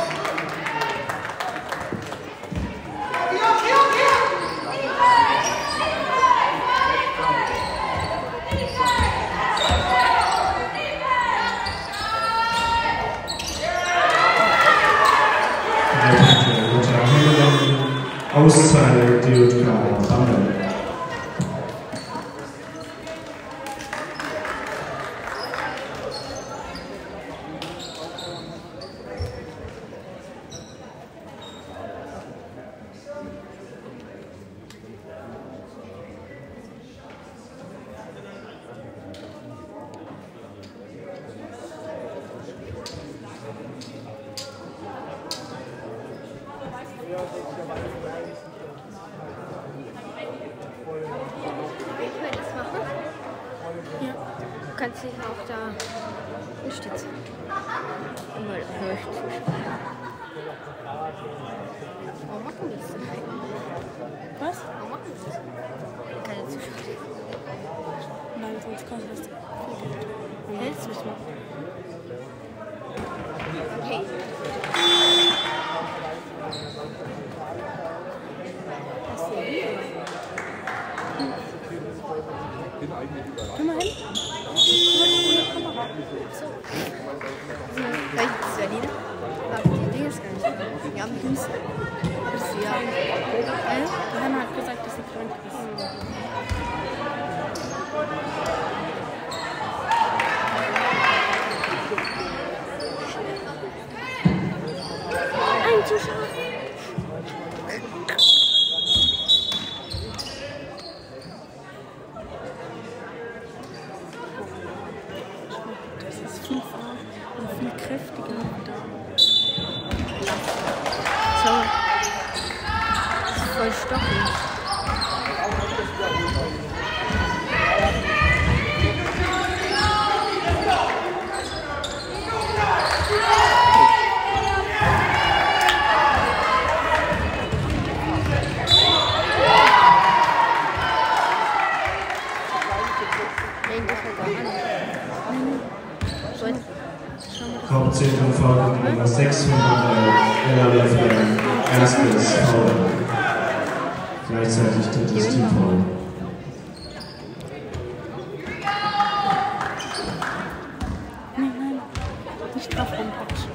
Auszeit DJK Bamberg. Du kannst dich auch da hinstützen. Mal warum machen wir das denn eigentlich? Was? Warum machen wir das? Keine Zuschauer. Nein, sonst kostet das viel Geld. Wie hältst du es mal? Okay. Was ist denn hier? Komm mal hin. Welches ist Berliner? Aber die Dinge ist gar nicht. Die haben Düse. Das ist ja. Johanna hat gesagt, dass sie krank ist. Ein Zuschauer. Das ist viel Farbe und viel kräftiger da. So. Das ist voll stockend. Hauptzentrum von Nummer 6 von LRF, erstes Foul. Gleichzeitig drittes Teamfoul. Nein, nicht drauf rumtatschen.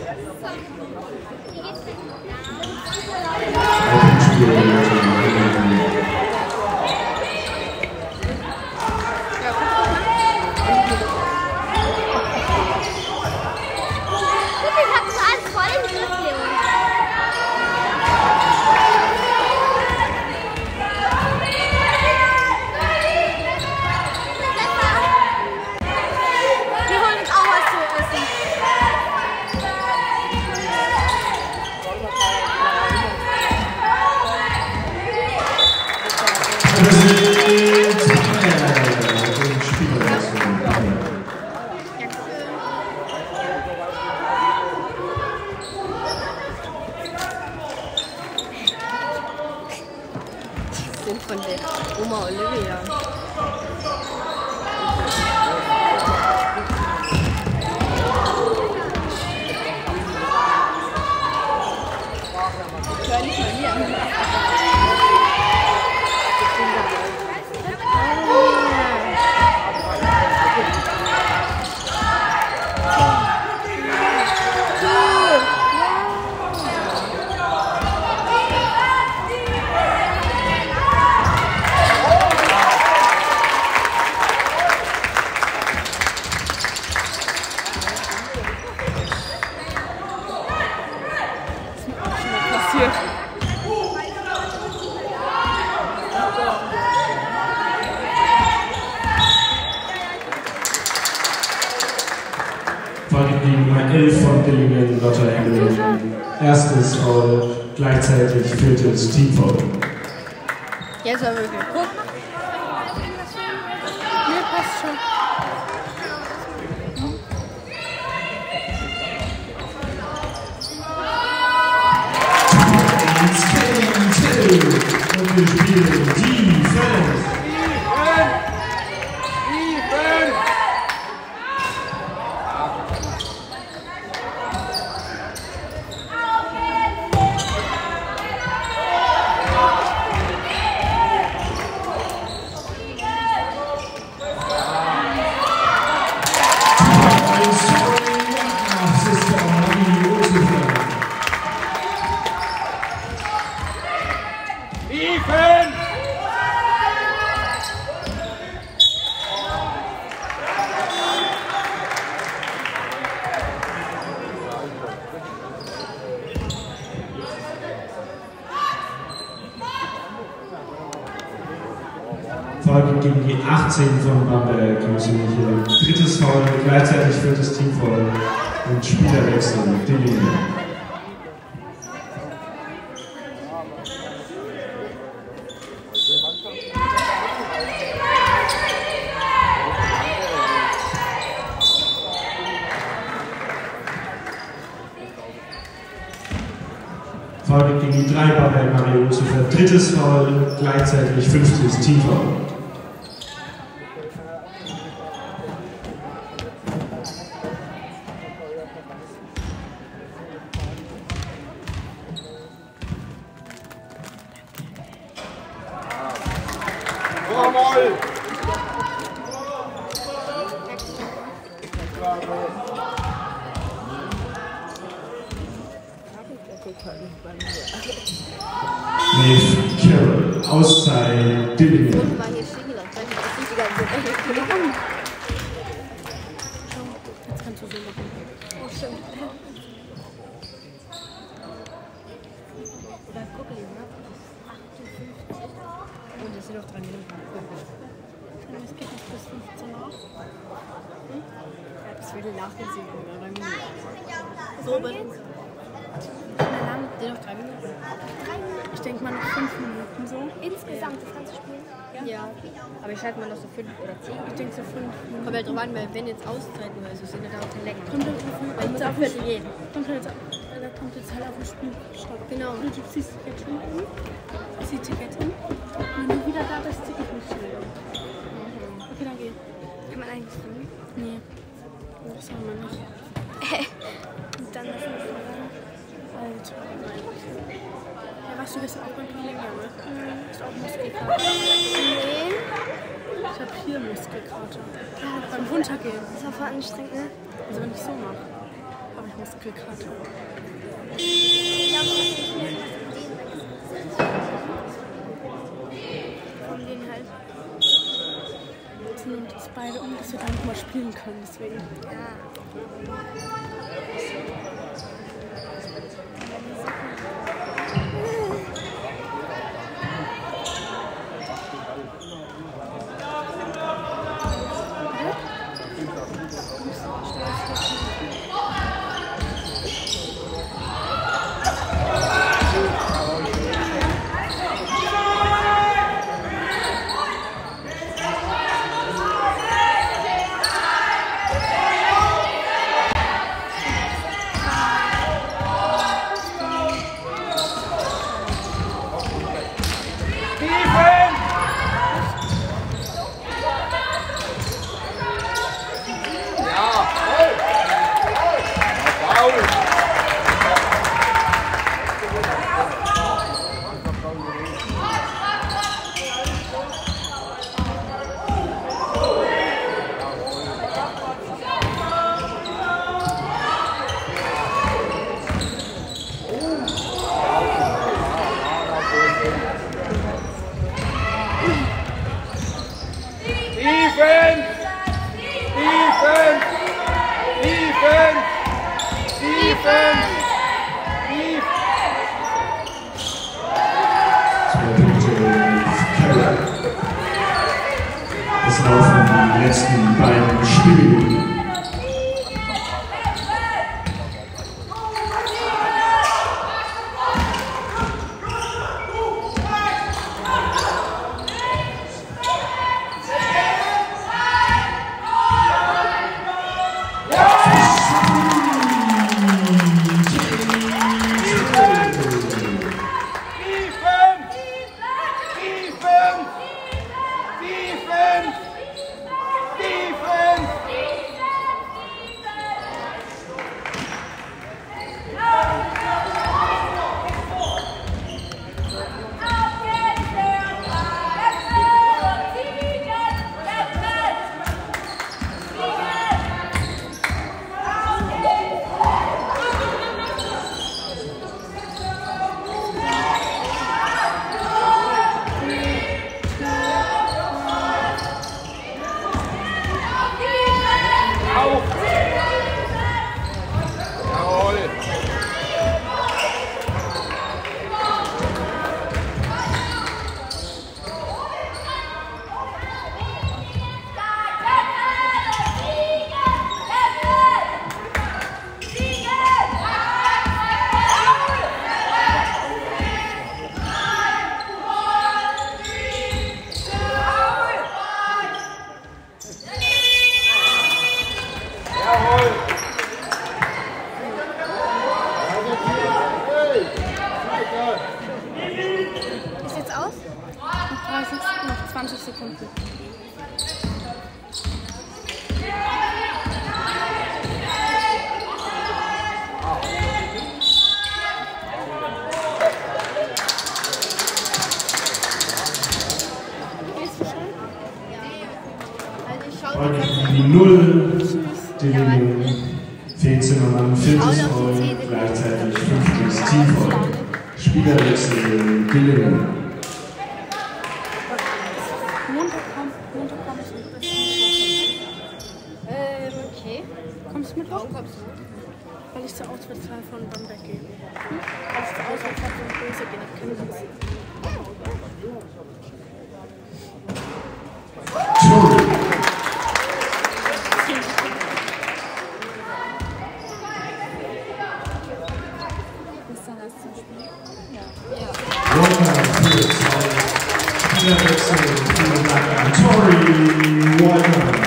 Von der Oma Olivia. Ich höre nicht mal hier. Die Nummer 11 von Dillingen, Lotta Engel. Erstes Foul, gleichzeitig viertes Teamfoul. Jetzt haben wir geguckt. Nee, passt schon. Und wir spielen Defense. Defense! Folge gegen die 18 von Bamberg. Hier drittes Foul, gleichzeitig viertes Teamfoul und Spielerwechsel. Dillingen. Folge gegen die 3 Bamberg Mario Josef. Drittes Foul, gleichzeitig fünftes Teamfoul. Nave Carroll, Auszeit Dillingen. Mal hier stehen gelassen, weil das nicht die ganze Zeit. Jetzt kannst du so machen. Oh, stimmt. Oder guck mal, ne? 58. Und das sind noch 3 Minuten. Es geht noch bis 15 Uhr. Ja, das würde nach den 7 oder 3 Minuten. So, aber lang, den noch 3 Minuten. Ich denke mal noch 5 Minuten so. Insgesamt das ganze Spiel? Ja. Aber ich halte mal noch so 5 oder 10. Ich denke so 5 Minuten. Kommt halt drauf an, weil wenn jetzt Auszeiten oder so sind, dann dauert es länger. Kommt halt drauf an, Weil ich muss auch Viertel gehen. kommt jetzt halt auf das Spiel statt. Genau. Und du ziehst Ticket hin, ziehst die Ticket hin. Und wenn du wieder da bist, zieh ich mich schnell. Okay, dann geh. Kann man eigentlich filmen? Nee. Das haben wir nicht. Und dann lassen wir es mal. Alter. Ja, warst du gestern auch beim Training, ja, ne? Hast du auch Muskelkater? Nee. Ich hab hier Muskelkater. Ja, beim Runtergehen. Das war voll anstrengend, ne? Also wenn ich so mache, habe ich Muskelkater. Von denen halt. Jetzt nimmt uns beide um, dass wir dann nochmal spielen können, deswegen. Ja. Es laufen die letzten beiden Spiele. Ist jetzt aus? Noch 30, noch 20 Sekunden. Gehst du schon? Also ich schaue Heute die 0, den Fehlzimmermann, 4. Foul, gleichzeitig 5. Teamfoul. Spielerwechsel gelingen. Montag komm ich mit. okay. Kommst du mit hoch? Warum kommst du? Weil ich zur Auswärtsfahrt von Bamberg gehe. Weil ich zur Auswärtsfahrt von Böse gehe nach Chemnitz. Spielerwechsel, Tori Walker.